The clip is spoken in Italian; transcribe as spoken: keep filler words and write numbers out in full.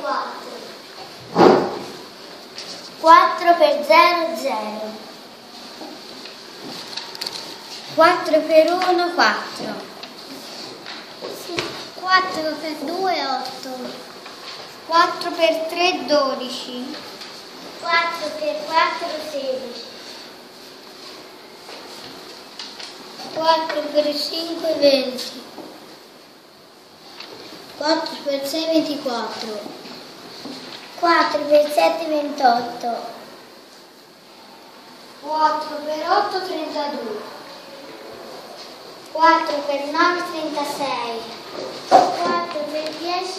quattro. quattro per zero, zero. quattro per uno, quattro. quattro per due, otto. quattro per tre, dodici. quattro per quattro, sedici. quattro per cinque, venti. quattro per sei, ventiquattro. quattro per sette, ventotto. quattro per otto, trentadue. quattro per nove, trentasei. quattro per dieci,